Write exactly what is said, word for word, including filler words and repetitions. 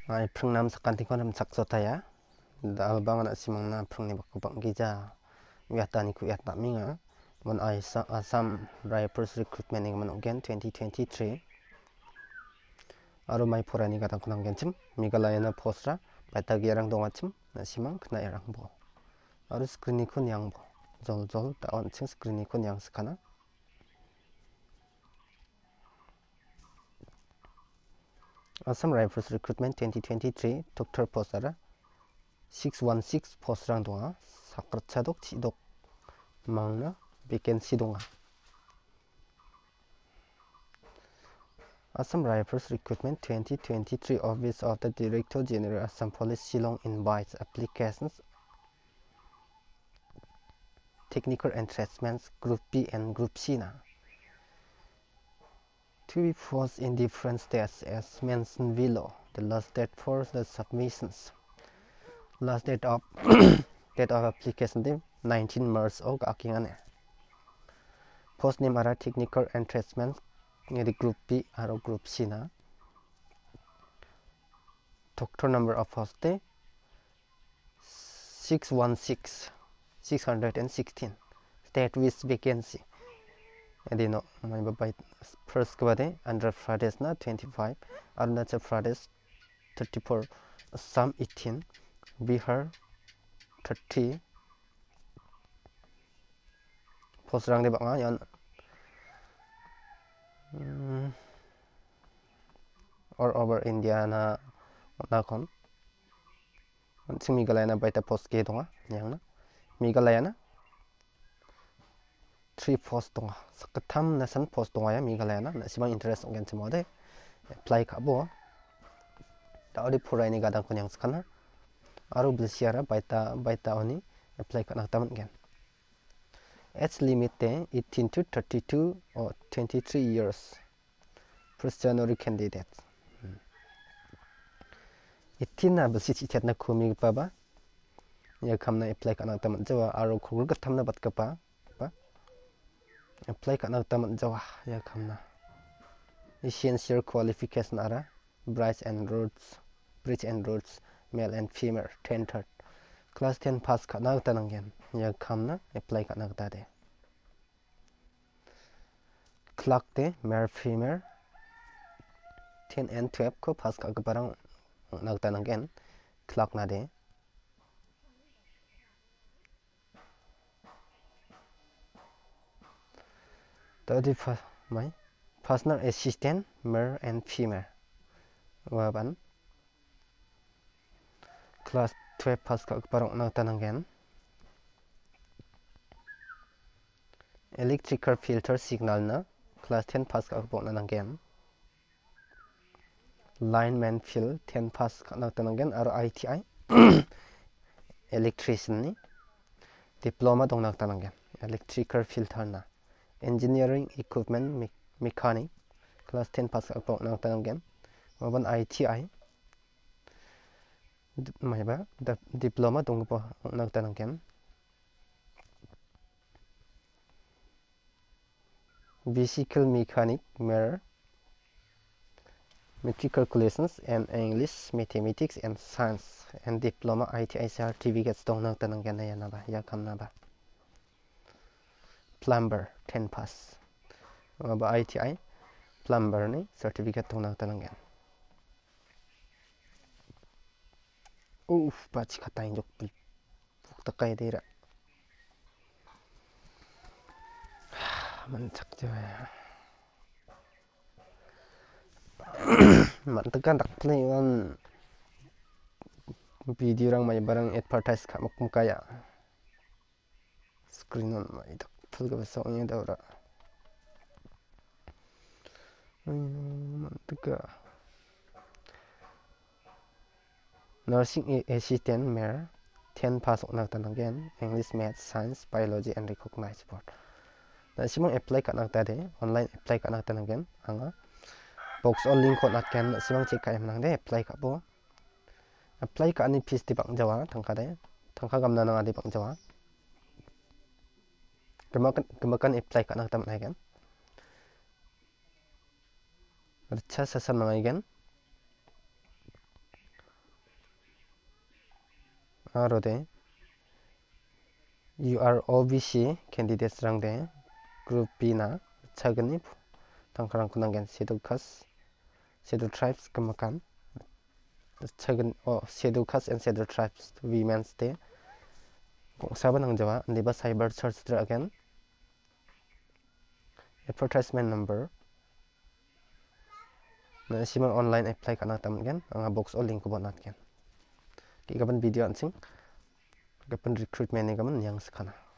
Ai phrungnam sakanti konam saksotaya da albangan asimangna phrungni bakubang gija wiatani ku yatna minga mon Assam Rifles recruitment ning man again twenty twenty-three aro mai porani gadang kunang genchim Meghalaya postra batagi yarang dongachim nasimang kna yarang bo aro screen kun yang bo jol jol da on ching screen kun yang skana Assam Rifles recruitment twenty twenty-three doctor post ara six one six post rang donga sakratchadok chidok mangna vacancy donga Assam Rifles recruitment twenty twenty-three office of the Director General Assam Police Shillong invites applications technical entrustments group B and group C na to be posted in different states as mentioned below. The last date for the submissions. Last date of date of application date nineteen March og akingane. Post name are technical entrustments ngedi group B or group C na. Doctor number of post day six one six six hundred sixteen. State with vacancy. Adino my by first kabade Andhra Pradesh na twenty-five, Arunachal Pradesh thirty-four, Assam eighteen, Bihar thirty. Post rang de banga yan um, or over India na na kon sing Meghalaya na baita post ke donga yang na Meghalaya na three post donga sakatam na san post donga ya Meghalaya na simang interest ngen chimode apply ka bo da odi purai ni gadang kun yang skana aru blisiara baita baita oni apply ka na taman gen age limit eighteen to thirty-two or twenty-three years first January candidate hmm. eighteen na basi chi chat na khumi pa ba ya khamna apply ka na taman jawa aru khugul ka thamna bat ka pa apply ka na taman jawa ya khamna essential qualification ara bridge and roads bridge and roads male and female ten third class ten pass ka na tanang gen ya khamna apply ka na ta de clerk de male female ten and twelve ko pass ka ka parang na tanang gen clerk na de thirty-five my personal assistant male and female waban class twelve pass ka parang na tanang gen electrical filter signal na class ten pass ka pok na gen lineman field ten pass ka na tanang gen aro I T I electrician ni diploma dong na tanang gen electrical filter na engineering equipment me mechanic class ten pass ka pok na tanang gen waban I T I mai ba diploma dong po na tanang gen vehicle mechanic mirror metric calculations and English mathematics and science and diploma I T I certificates dong na tanang gen ya na ba ya kam na ba plumber ten pass ba I T I plumber ni certificate dong na tanang gen uf ba chi kata injok pi ta kai de ra man chak ja man tekan tak play on video rang mai barang advertise ka mak mukaya screen on mai tak phul ga so nya da ra man teka nursing assistant mare ten pass on tan again English math science biology and recognized board na simang apply ka na ta de online apply ka na tan again anga box on link ko na kan simang check ka em nang de apply ka bo apply ka ani fees di bang jawa thangka de thangka gamna na di bang jawa kemakan kemakan apply ka na tam na again अच्छा ससन मंगाई गन aro de you are O B C candidates rang de group B na chagni tangkarang kunang gen scheduled caste scheduled tribes Gimikan chagan o scheduled caste and scheduled tribes women's de kung saban ang jawa liba cyber search tra again advertisement number na simang online apply kana tam gen anga box o link ko bonat gen ki gaban video ansing gaban recruitment ni gaban yang skana